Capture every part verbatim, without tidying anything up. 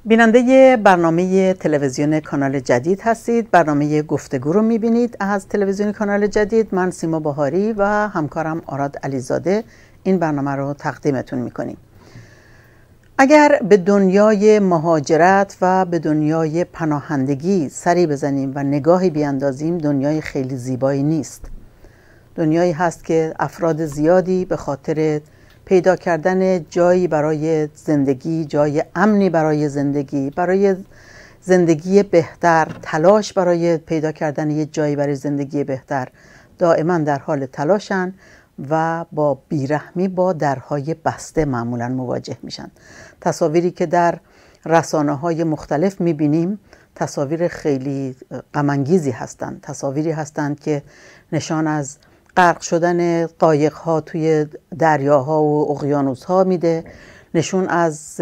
بیننده برنامه تلویزیون کانال جدید هستید. برنامه گفتگو رو میبینید از تلویزیون کانال جدید. من سیما بهاری و همکارم آراد علیزاده این برنامه رو تقدیمتون میکنیم. اگر به دنیای مهاجرت و به دنیای پناهندگی سری بزنیم و نگاهی بیاندازیم، دنیای خیلی زیبایی نیست. دنیایی هست که افراد زیادی به خاطر پیدا کردن جایی برای زندگی، جای امنی برای زندگی، برای زندگی بهتر، تلاش برای پیدا کردن یه جایی برای زندگی بهتر، دائما در حال تلاشن و با بیرحمی با درهای بسته معمولا مواجه میشن. تصاویری که در رسانه‌های مختلف میبینیم تصاویر خیلی غم انگیزی هستند. تصاویری هستند که نشان از غرق شدن قایق‌ها توی دریاها و اقیانوس‌ها میده، نشون از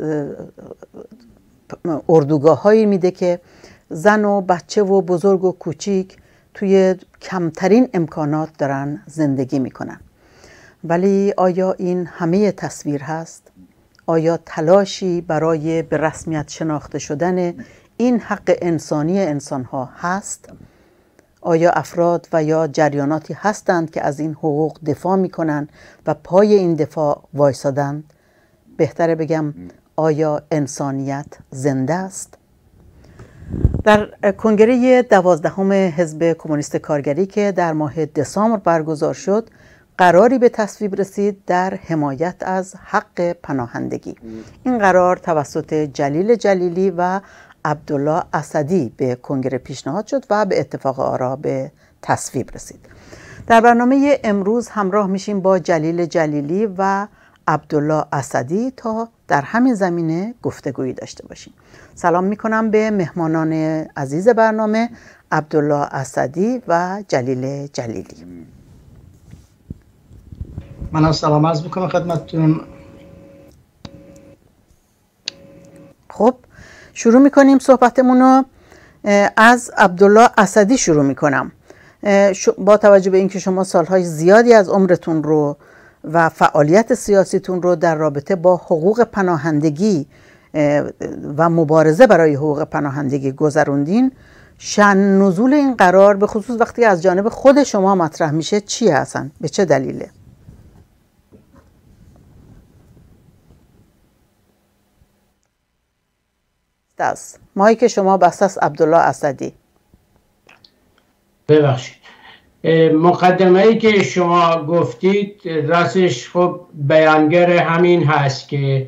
اردوگاه‌هایی میده که زن و بچه و بزرگ و کوچیک توی کمترین امکانات دارن زندگی میکنن. ولی آیا این همه تصویر هست؟ آیا تلاشی برای به رسمیت شناخته شدن این حق انسانی انسان‌ها هست؟ آیا افراد و یا جریاناتی هستند که از این حقوق دفاع میکنن و پای این دفاع وایسادند؟ بهتره بگم آیا انسانیت زنده است؟ در کنگره دوازدهم حزب کمونیست کارگری که در ماه دسامبر برگزار شد، قراری به تصویب رسید در حمایت از حق پناهندگی. این قرار توسط جلیل جلیلی و عبدالله اسدی به کنگره پیشنهاد شد و به اتفاق آرا به تصویب رسید. در برنامه امروز همراه میشیم با جلیل جلیلی و عبدالله اسدی تا در همین زمینه گفتگویی داشته باشیم. سلام میکنم به مهمانان عزیز برنامه، عبدالله اسدی و جلیل جلیلی. من از سلام عرض میکنم خدمتتون. خب شروع میکنیم صحبتمون رو. از عبدالله اسدی شروع میکنم. با توجه به اینکه شما سالهای زیادی از عمرتون رو و فعالیت سیاسیتون رو در رابطه با حقوق پناهندگی و مبارزه برای حقوق پناهندگی گذروندین، شأن نزول این قرار به خصوص وقتی از جانب خود شما مطرح میشه چیه هستن؟ به چه دلیله؟ دست مایک شما بسته است عبدالله اسدی. ببخشید. مقدمه ای که شما گفتید راستش خب بیانگر همین هست که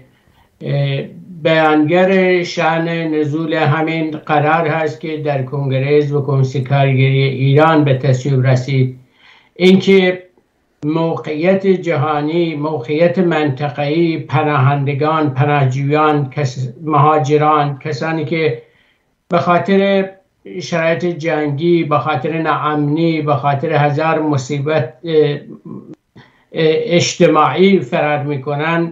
بیانگر شأن نزول همین قرار هست که در کنگره حزب کمونیست کارگری ایران به تصویب رسید. اینکه موقعیت جهانی، موقعیت منطقه‌ای، پناهندگان، پناهجویان، مهاجران، کسانی که به خاطر شرایط جنگی، به خاطر ناامنی، به خاطر هزار مصیبت اجتماعی فرار میکنن،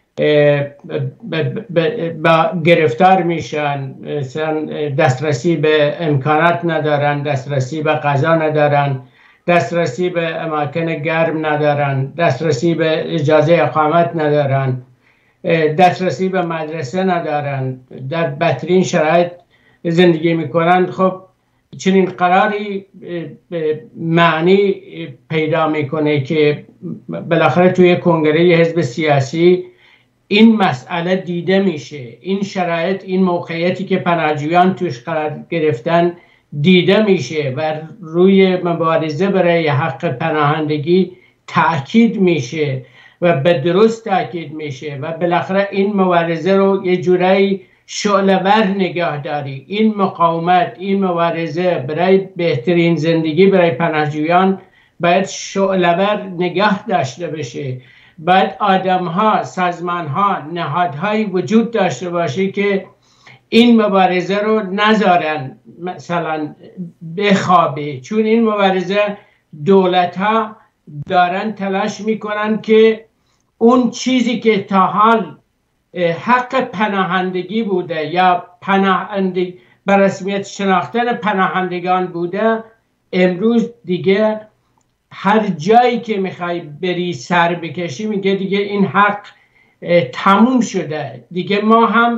گرفتار میشن، دسترسی به امکانات ندارن، دسترسی به غذا ندارن، دسترسی به اماکن گرم ندارن، دسترسی به اجازه اقامت ندارن، دسترسی به مدرسه ندارن، در بدترین شرایط زندگی میکنن. خب چنین قراری معنی پیدا میکنه که بالاخره توی کنگره حزب سیاسی این مسئله دیده میشه، این شرایط، این موقعیتی که پناهجویان توش قرار گرفتن دیده میشه و روی مبارزه برای حق پناهندگی تأکید میشه و به درست تأکید میشه و بالاخره این مبارزه رو یه جورایی شعله‌ور نگهداری، این مقاومت، این مبارزه برای بهترین زندگی برای پناهجویان باید شعله‌ور نگه داشته بشه. باید آدم‌ها، سازمان‌ها، نهادهایی وجود داشته باشه که این مبارزه رو نذارن مثلا بخوابه، چون این مبارزه دولت‌ها دارن تلاش میکنن که اون چیزی که تا حال حق پناهندگی بوده یا پناهندگی به رسمیت شناختن پناهندگان بوده، امروز دیگه هر جایی که میخوای بری سر بکشی میگه دیگه این حق تموم شده، دیگه ما هم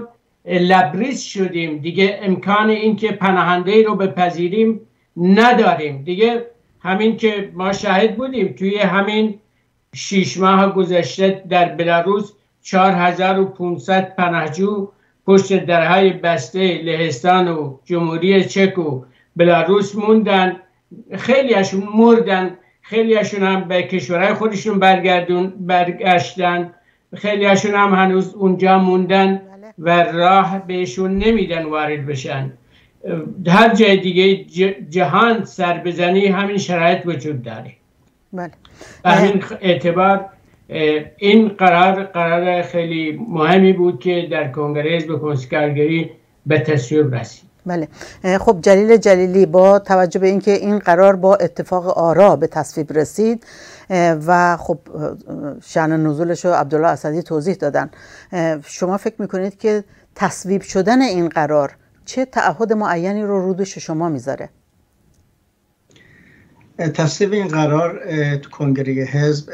لبریز شدیم، دیگه امکان این که پناهنده رو بپذیریم نداریم. دیگه همین که ما شاهد بودیم توی همین شیش ماه گذشته در بلاروس چهار هزار و پانصد پناهجو پشت درهای بسته لهستان و جمهوری چک و بلاروس موندن، خیلی هاشون مردن، خیلی هاشون هم به کشورهای خودشون برگردون برگشتن، خیلی هاشون هم هنوز اونجا موندن و راه بهشون نمیدن وارد بشن. هر جای دیگه جهان سر بزنی همین شرایط وجود داره. بله. به همین اعتبار این قرار قرار خیلی مهمی بود که در کنگره حزب کمونیست کارگری به تصویب رسید. بله. خب جلیل جلیلی، با توجه به اینکه این قرار با اتفاق آرا به تصویب رسید و خب شأن نزولش رو عبدالله اسدی توضیح دادن، شما فکر میکنید که تصویب شدن این قرار چه تعهد معینی رو رو دوش شما میذاره؟ تصویب این قرار تو کنگره حزب،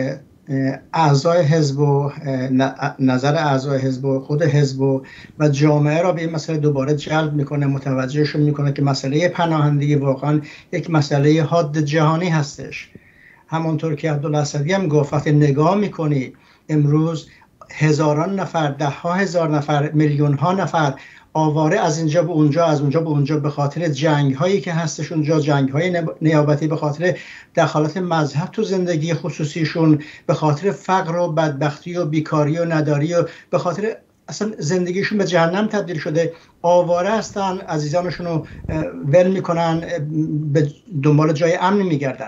اعضای حزب و نظر اعضای حزب و خود حزب و جامعه را به این مسئله دوباره جلب میکنه، متوجهشون میکنه که مسئله پناهندگی واقعا یک مسئله حاد جهانی هستش. همونطور که عبدالله اسدی هم گفت، وقتی نگاه میکنی امروز هزاران نفر، ده ها هزار نفر، میلیون ها نفر آواره از اینجا به اونجا، از اونجا به اونجا، به خاطر جنگ هایی که هستش اونجا، جنگ های نیابتی، به خاطر دخالت مذهب تو زندگی خصوصیشون، به خاطر فقر و بدبختی و بیکاری و نداری و به خاطر اصلا زندگیشون به جهنم تبدیل شده، آواره هستن، عزیزانشون رو ول میکنن، به دنبال جای امن میگردن.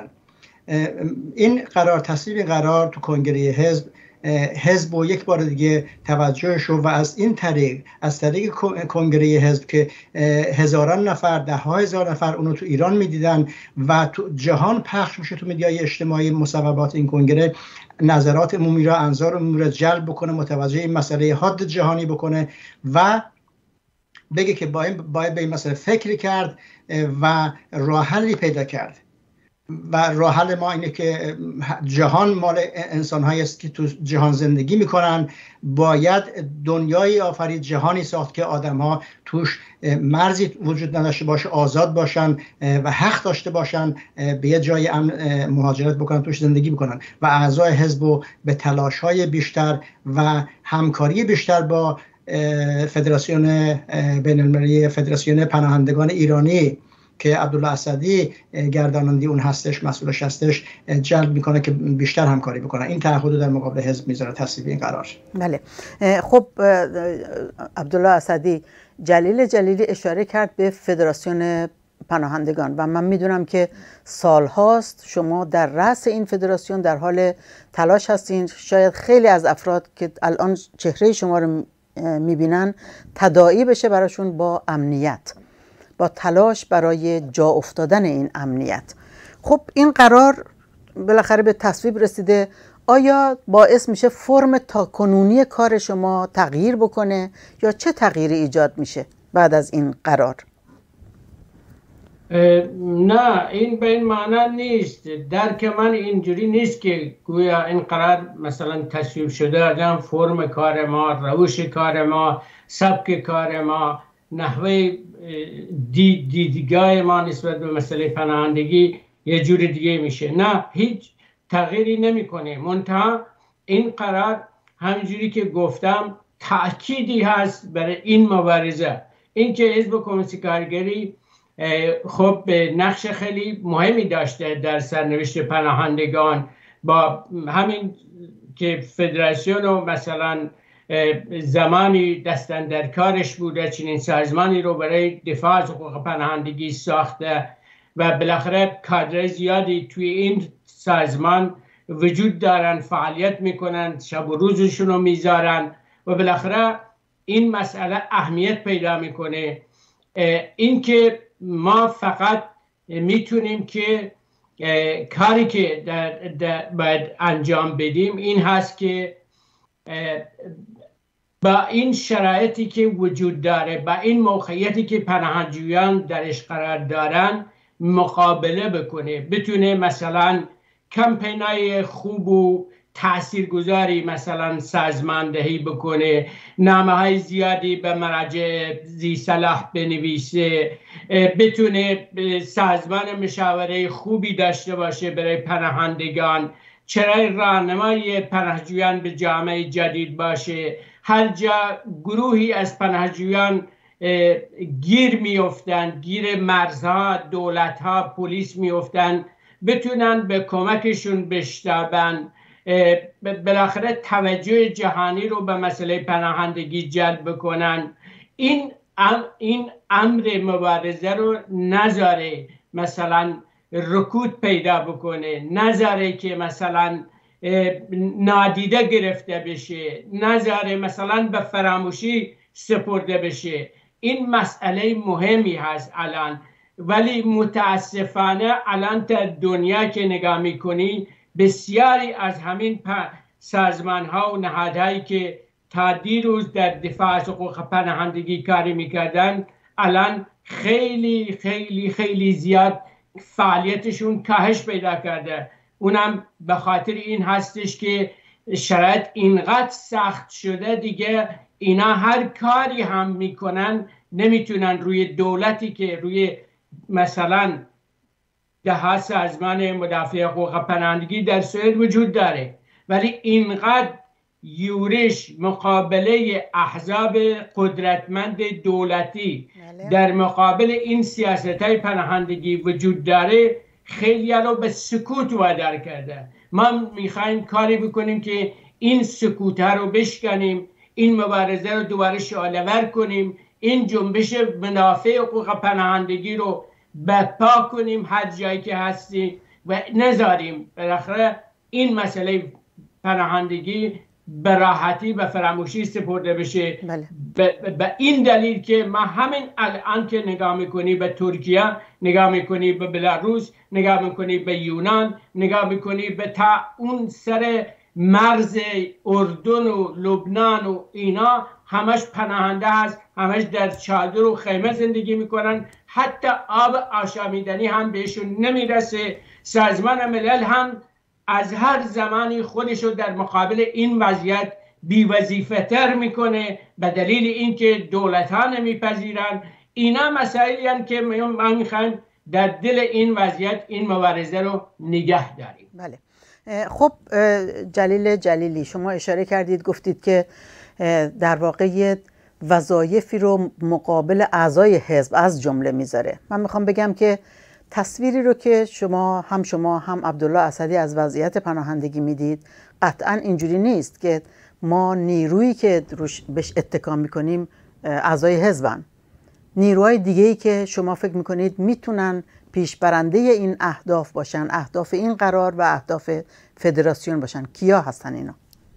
این قرار تصویب این قرار تو کنگره حزب حزب و یک بار دیگه توجهش رو و از این طریق از طریق کنگره حزب که هزاران نفر، ده ها هزار نفر اونو تو ایران میدیدن و تو جهان پخش میشه تو مدیای اجتماعی مصوبات این کنگره، نظرات عمومی را، انظار عمومی را جلب بکنه، متوجه این مسئله حاد جهانی بکنه و بگه که باید باید به این مسئله فکر کرد و راه حلی پیدا کرد. و راه حل ما اینه که جهان مال انسان‌هایی است که تو جهان زندگی میکنن، باید دنیایی آفرید، جهانی ساخت که آدم‌ها توش مرزی وجود نداشته باشه، آزاد باشن و حق داشته باشن به یه جای امن مهاجرت بکنن، توش زندگی بکنن و اعضای حزب به تلاش‌های بیشتر و همکاری بیشتر با فدراسیون بین‌المللی، فدراسیون پناهندگان ایرانی که عبدالله اسدی گرداننده اون هستش، مسئولش هستش، جلب میکنه که بیشتر همکاری بکنه. این تعهد در مقابل حزب میذاره تصویب این قرار. بله. خب عبدالله اسدی، جلیل جلیلی اشاره کرد به فدراسیون پناهندگان و من میدونم که سالهاست شما در رأس این فدراسیون در حال تلاش هستین. شاید خیلی از افراد که الان چهره شما رو میبینن تداعی بشه براشون با امنیت، با تلاش برای جا افتادن این امنیت. خب این قرار بالاخره به تصویب رسیده، آیا باعث میشه فرم تاکنونی کار شما تغییر بکنه یا چه تغییری ایجاد میشه بعد از این قرار؟ نه، این به این معنی نیست. درک من اینجوری نیست که گویا این قرار مثلا تصویب شده آدم فرم کار ما، روش کار ما، سبک کار ما، نحوه دید دیدگاه ما نسبت به مسئله پناهندگی یه جور دیگه میشه. نه، هیچ تغییری نمیکنه. منتها این قرار همینجوری که گفتم تأکیدی هست برای این مبارزه. این که حزب کمونیست کارگری خب به نقش خیلی مهمی داشته در سرنوشت پناهندگان، با همین که فدراسیون و مثلا زمانی دستن در کارش بوده چنین سازمانی رو برای دفاع از حقوق پناهندگی ساخته و بالاخره کادر زیادی توی این سازمان وجود دارن، فعالیت میکنن، شب و روزشون رو میذارن و بالاخره این مسئله اهمیت پیدا میکنه. این که ما فقط میتونیم که کاری که در در باید انجام بدیم این هست که با این شرایطی که وجود داره، با این موقعیتی که پناهجویان درش قرار دارن مقابله بکنه، بتونه مثلا کمپینای خوب و تاثیرگذاری مثلا سازماندهی بکنه، نامه های زیادی به مراجع ذی صلاح بنویسه، بتونه سازمان مشاوره خوبی داشته باشه برای پناهندگان، چرا راهنمای پناهجویان به جامعه جدید باشه. هر جا گروهی از پناهجویان گیر میافتند، گیر مرزها، دولتها، پلیس میافتند، بتونن به کمکشون بشتابن، بالاخره توجه جهانی رو به مسئله پناهندگی جلب بکنن. این ام این امر مبارزه رو نذاره مثلا رکود پیدا بکنه، نذاره که مثلا نادیده گرفته بشه، نذاره مثلا به فراموشی سپرده بشه. این مسئله مهمی هست الان، ولی متاسفانه الان در دنیا که نگاه میکنی بسیاری از همین سازمان ها و نهادهایی که تا دیروز در دفاع از حقوق پناهندگی کاری میکردن الان خیلی خیلی خیلی زیاد فعالیتشون کاهش پیدا کرده. اونم به خاطر این هستش که شرایط اینقدر سخت شده دیگه اینا هر کاری هم میکنن نمیتونن روی دولتی که روی مثلا ده سازمان مدافع حقوق پناهندگی در سوئد وجود داره، ولی اینقدر یورش مقابله احزاب قدرتمند دولتی در مقابل این سیاست های پناهندگی وجود داره، خیلی رو به سکوت وادار کرده. ما میخوایم کاری بکنیم که این سکوت ها رو بشکنیم، این مبارزه رو دوباره شعله‌ور کنیم، این جنبش مدافع حقوق پناهندگی رو برپا کنیم هر جایی که هستیم و نذاریم بالاخره این مسئله پناهندگی به راحتی به فراموشی سپرده بشه. بله. به این دلیل که ما همین الان که نگاه میکنی به ترکیه، نگاه میکنی به بلاروس، نگاه میکنی به یونان، نگاه میکنی به تا اون سر مرز اردن و لبنان و اینا، همش پناهنده هست، همش در چادر و خیمه زندگی میکنن، حتی آب آشامیدنی هم بهشون نمیرسه. سازمان ملل هم از هر زمانی خودشو در مقابل این وضعیت بی‌وظیفه تر میکنه به دلیل اینکه دولت ها نمیپذیرن. اینا مسائلی هستند که ما میخوایم در دل این وضعیت این مبارزه رو نگه داریم. بله. خب جلیل جلیلی، شما اشاره کردید، گفتید که در واقع وظایفی رو مقابل اعضای حزب از جمله میذاره. من میخوام بگم که تصویری رو که شما هم شما هم عبدالله اسدی از وضعیت پناهندگی میدید قطعا اینجوری نیست که ما نیرویی که روش بهش اتکا میکنیم اعضای حزبن. نیروهای دیگه‌ای که شما فکر میکنید میتونن پیشبرنده این اهداف باشن، اهداف این قرار و اهداف فدراسیون باشن، کیا هستن اینا؟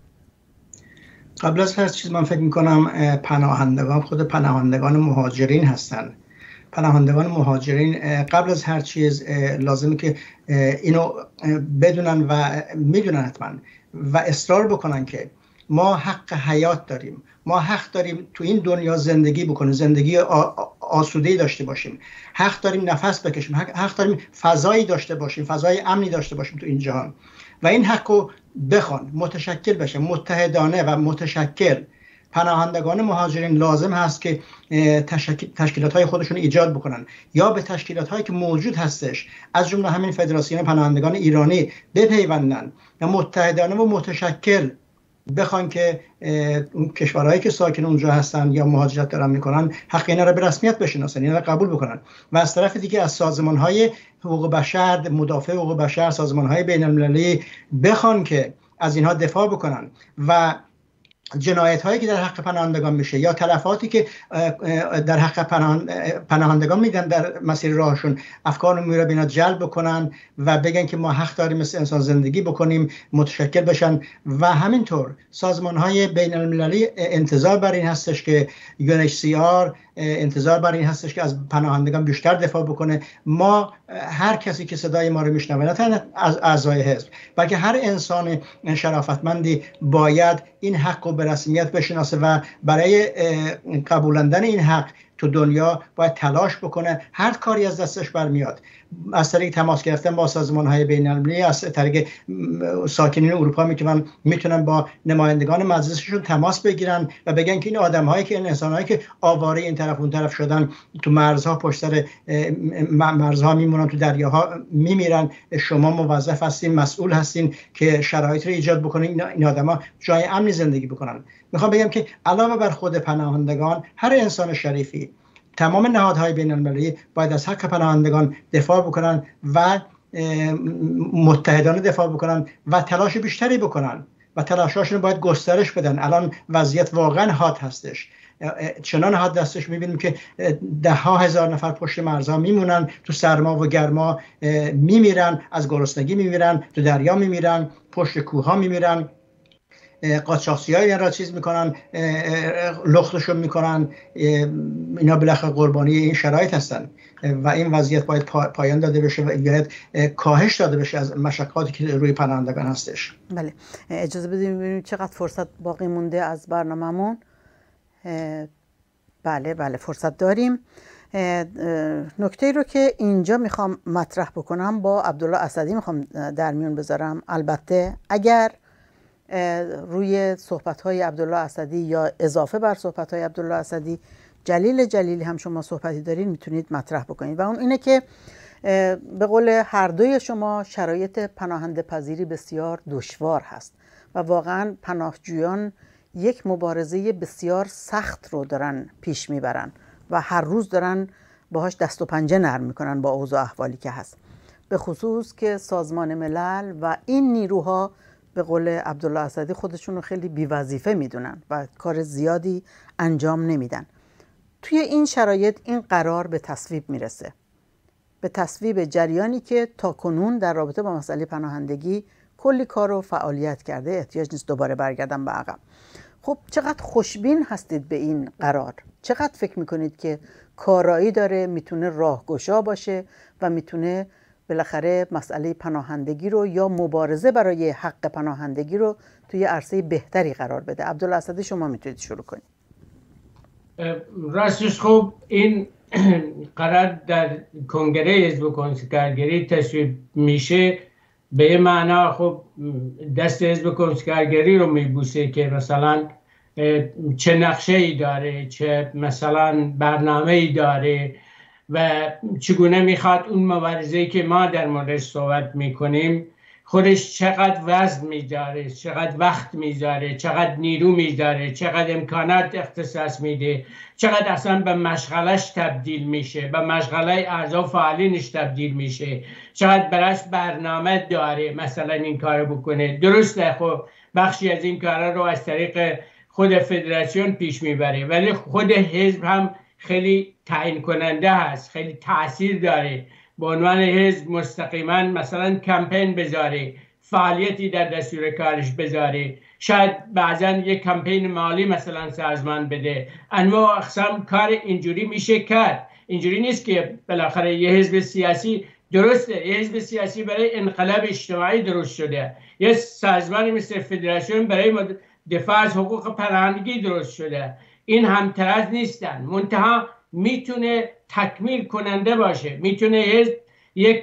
قبل از هر چیز من فکر میکنم پناهندگان خود پناهندگان مهاجرین هستن. پناهندگان مهاجرین قبل از هر چیز لازمه که اینو بدونن و میدونن حتما و اصرار بکنن که ما حق حیات داریم، ما حق داریم تو این دنیا زندگی بکنیم، زندگی آسوده‌ای داشته باشیم، حق داریم نفس بکشیم، حق داریم فضایی داشته باشیم، فضای امنی داشته باشیم تو این جهان و این حقو بخوان متشکل بشه. متحدانه و متشکل پناهندگان مهاجرین لازم هست که تشکیلات های خودشون ایجاد بکنن یا به تشکیلات هایی که موجود هستش از جمله همین فدراسیون پناهندگان ایرانی بپیوندن و متحدانه و متشکل بخوان که اون کشورهایی که ساکن اونجا هستن یا مهاجرت دارن میکنن حق اینا رو به رسمیت بشناسن، اینا رو قبول بکنن و از طرف دیگه از سازمان‌های حقوق بشر، مدافع حقوق بشر، سازمان‌های بین‌المللی بخوان که از اینها دفاع بکنن و جنایت هایی که در حق پناهندگان میشه یا تلفاتی که در حق پناهندگان میدن در مسیر راهشون، افکار عمومی رو به اینا جلب بکنن و بگن که ما حق داریم مثل انسان زندگی بکنیم، متشکل بشن. و همینطور سازمان های بین المللی انتظار بر این هستش که یو ان اچ سی آر انتظار بر این هستش که از پناهندگان بیشتر دفاع بکنه. ما هر کسی که صدای ما رو میشنوه، نه تنها از اعضای حزب بلکه هر انسان شرافتمندی باید این حق رو به رسمیت بشناسه و برای قبولندن این حق تو دنیا باید تلاش بکنه، هر کاری از دستش برمیاد، از طریق تماس گرفتن با سازمان‌های بین‌المللی، از طریق ساکنین اروپا میتونن میتونن با نمایندگان مجلسشون تماس بگیرن و بگن که این آدم‌هایی که این انسان‌هایی که آواره این طرف اون طرف شدن، تو مرزها پشت سر مرزها میمونن، تو دریاها میمیرن، شما موظف هستین، مسئول هستین که شرایط رو ایجاد بکنین این آدم‌ها جای امنی زندگی بکنن. میخوام بگم که علاوه بر خود پناهندگان، هر انسان شریفی، تمام نهادهای بین المللی باید از حق پناهندگان دفاع بکنن و متحدانه دفاع بکنن و تلاش بیشتری بکنن و تلاشاشون باید گسترش بدن. الان وضعیت واقعا حاد هستش، چنان حاد هستش میبینیم که ده ها هزار نفر پشت مرزها میمونن، تو سرما و گرما میمیرن، از گرسنگی میمیرن، تو دریا میمیرن، پشت کوه ها میمیرن، قاچاقچی های را چیز میکنن، لختشون میکنن، اینا بالاخره قربانی این شرایط هستن و این وضعیت باید پایان داده بشه و باید کاهش داده بشه از مشقاتی که روی پناهندگان هستش. بله، اجازه بدیم ببینیم چقدر فرصت باقی مونده از برنامه‌مون. بله بله فرصت داریم. نکته رو که اینجا میخوام مطرح بکنم با عبدالله اسدی میخوام در میون بذارم. البته اگر روی صحبت‌های عبدالله اسدی یا اضافه بر صحبت‌های عبدالله اسدی جلیل جلیلی هم شما صحبتی دارین میتونید مطرح بکنید و اون اینه که به قول هر دوی شما شرایط پناهنده پذیری بسیار دشوار هست و واقعا پناهجویان یک مبارزه بسیار سخت رو دارن پیش میبرن و هر روز دارن باهاش دست و پنجه نرم میکنن با اوضاع احوالی که هست، به خصوص که سازمان ملل و این نیروها به قول عبدالله اسدی خودشون رو خیلی بی‌وظیفه میدونن و کار زیادی انجام نمیدن. توی این شرایط این قرار به تصویب میرسه، به تصویب جریانی که تا کنون در رابطه با مسئله پناهندگی کلی کار و فعالیت کرده، احتیاج نیست دوباره برگردم به عقب. خب چقدر خوشبین هستید به این قرار؟ چقدر فکر میکنید که کارایی داره، میتونه راهگشا باشه و میتونه بالاخره مسئله پناهندگی رو یا مبارزه برای حق پناهندگی رو توی عرصه بهتری قرار بده؟ عبدالله اسدی شما میتونید شروع کنید. راستش خوب این قرار در کنگره حزب کنسولگری تصویب میشه به معنا خب دست حزب کنسولگری رو میبوسه که مثلا چه نقشه ای داره، چه مثلا برنامه ای داره و چگونه میخواد اون مبارزه‌ای که ما در موردش صحبت میکنیم خودش چقدر وزن میذاره، چقدر وقت میذاره، چقدر نیرو میذاره، چقدر امکانات اختصاص میده، چقدر اصلا به مشغلش تبدیل میشه، به مشغله اعضا فعالینش تبدیل میشه، چقدر براش برنامه داره مثلا این کارو بکنه. درسته خب بخشی از این کارا رو از طریق خود فدراسیون پیش میبره ولی خود حزب هم خیلی تعیین کننده هست، خیلی تاثیر داره. به عنوان حزب مستقیما مثلا کمپین بذاره، فعالیتی در دستور کارش بذاره، شاید بعضا یک کمپین مالی مثلا سازمان بده، انواع اقسام کار اینجوری میشه کرد. اینجوری نیست که بالاخره یه حزب سیاسی، درسته یه حزب سیاسی برای انقلاب اجتماعی درست شده، یه سازمان مثل فدراسیون برای دفاع از حقوق پناهندگی درست شده، این همتراز نیستن، منتها میتونه تکمیل کننده باشه، میتونه یک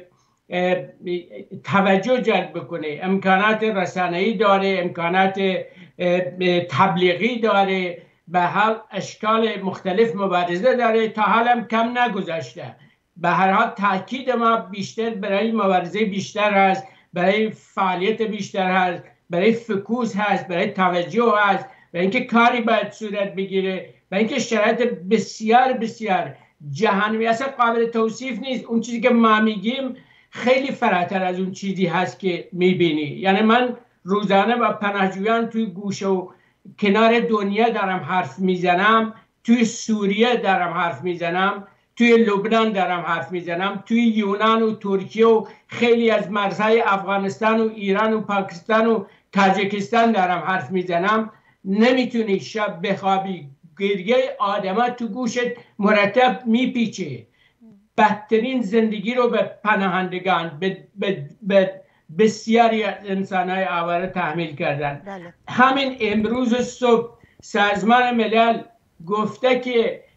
توجه جلب بکنه، امکانات رسانه‌ای داره، امکانات تبلیغی داره، به هر اشکال مختلف مبارزه داره، تا حالم کم نگذاشته. به هر حال تاکید ما بیشتر برای مبارزه بیشتر هست، برای فعالیت بیشتر هست، برای فکوس هست، برای توجه هست، و اینکه کاری باید صورت بگیره و اینکه شرایط بسیار بسیار جهانی اصلا قابل توصیف نیست. اون چیزی که ما میگیم خیلی فراتر از اون چیزی هست که میبینی. یعنی من روزانه با پناهجویان توی گوشه و کنار دنیا دارم حرف میزنم، توی سوریه دارم حرف میزنم، توی لبنان دارم حرف میزنم، توی یونان و ترکیه و خیلی از مرزهای افغانستان و ایران و پاکستان و تاجیکستان دارم حرف میزنم. نمیتونی شب بخوابی، گریه آدما تو گوشت مرتب میپیچه. بدترین زندگی رو به پناهندگان، به, به, به بسیاری انسانهای آواره تحمیل کردن. بله. همین امروز صبح سازمان ملل گفته که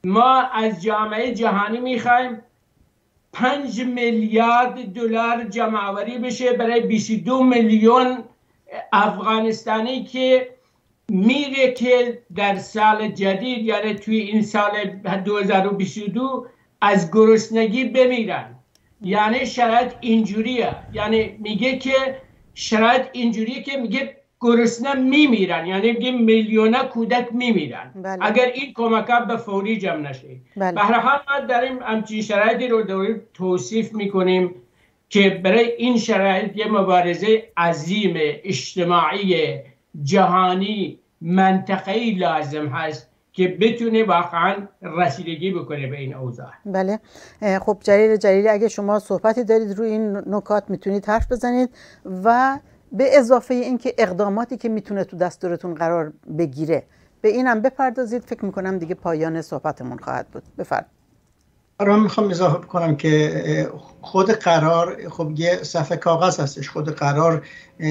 ما از جامعه جهانی میخوایم پنج میلیارد دلار جمع آوری بشه برای بیست و دو میلیون افغانستانی که میره که در سال جدید، یعنی توی این سال دو هزار و بیست و دو از گرسنگی بمیرن. یعنی شرایط اینجوریه، یعنی میگه که شرایط اینجوریه که میگه گرسنه میمیرن، یعنی میگه میلیون کودک میمیرن. بله. اگر این کمکات به فوری جمع نشه. بله. به هر حال ما داریم همچین شرایطی رو داریم توصیف میکنیم که برای این شرایط یه مبارزه عظیم اجتماعی جهانی منطقه‌ای لازم هست که بتونه واقعا رسیدگی بکنه به این اوضاع. بله. خب جلیل جلیلی، اگه شما صحبتی دارید روی این نکات میتونید حرف بزنید و به اضافه این که اقداماتی که میتونه تو دستورتون قرار بگیره به اینم بپردازید. فکر میکنم دیگه پایان صحبتمون خواهد بود. بفرمایید. من میخوام اضافه کنم که خود قرار خب یه صفحه کاغذ هستش، خود قرار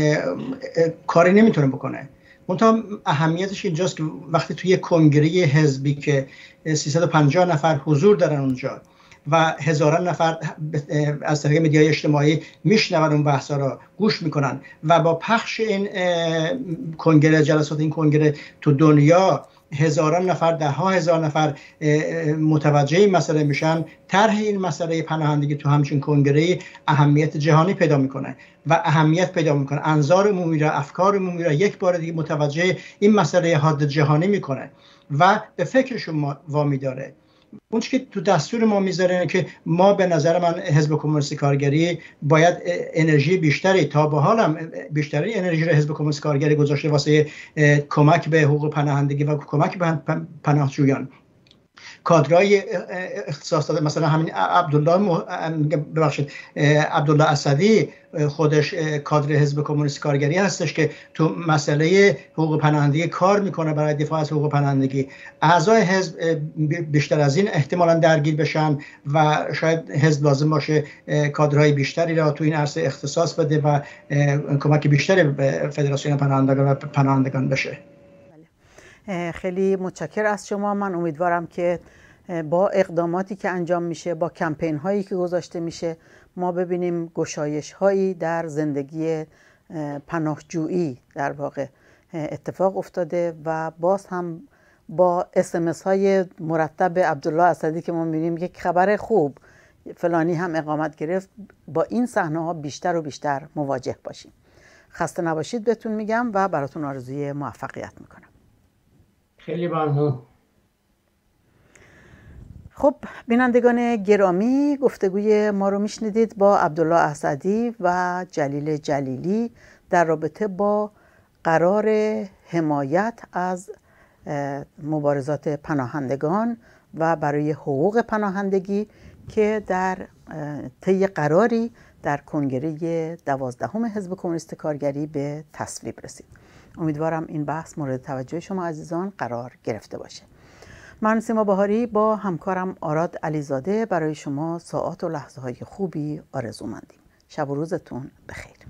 کاری نمیتونه بکنه. منتها اهمیتش اینجاست که وقتی توی کنگره حزبی که سیصد و پنجاه نفر حضور دارن اونجا و هزاران نفر از طریق مدیای اجتماعی میشنون اون بحثا را گوش میکنن و با پخش این کنگره، جلسات این کنگره تو دنیا هزاران نفر، ده ها هزار نفر متوجه این مسئله میشن، طرح این مسئله پناهندگی تو همچین کنگره اهمیت جهانی پیدا میکنه و اهمیت پیدا میکنه. انظار عمومی را، افکار عمومی را یک بار دیگه متوجه این مسئله حاد جهانی میکنه و به فکرشون وامی داره. اون که تو دستور ما میذاره که ما به نظر من حزب کمونیست کارگری باید انرژی بیشتری، تا به حال هم بیشتری انرژی رو حزب کمونیست کارگری گذاشته واسه کمک به حقوق پناهندگی و کمک به پناهجویان. کادرای اختصاص داده، مثلا همین عبدالله ببخشید عبدالله اسدی خودش کادر حزب کمونیست کارگری هستش که تو مسئله حقوق پناهندگی کار میکنه برای دفاع از حقوق پناهندگی. اعضای حزب بیشتر از این احتمالاً درگیر بشن و شاید حزب لازم باشه کادرهای بیشتری را تو این عرصه اختصاص بده و کمک بیشتری به فدراسیون پناهندگان و پناهندگان بشه. خیلی متشکر از شما. من امیدوارم که با اقداماتی که انجام میشه، با کمپین هایی که گذاشته میشه، ما ببینیم گشایش هایی در زندگی پناهجویی در واقع اتفاق افتاده و باز هم با اس ام اس های مرتب عبدالله اسدی که ما میبینیم یک خبر خوب فلانی هم اقامت گرفت، با این صحنه ها بیشتر و بیشتر مواجه باشیم. خسته نباشید بهتون میگم و براتون آرزوی موفقیت میکنم. خیلی ممنون. خب بینندگان گرامی، گفتگوی ما رو میشنیدید با عبدالله اسدی و جلیل جلیلی در رابطه با قرار حمایت از مبارزات پناهندگان و برای حقوق پناهندگی که در طی قراری در کنگره دوازدهم حزب کمونیست کارگری به تصویب رسید. امیدوارم این بحث مورد توجه شما عزیزان قرار گرفته باشه. من سیما بهاری با همکارم آراد علیزاده برای شما ساعات و لحظه های خوبی آرزو مندیم. شب و روزتون بخیر.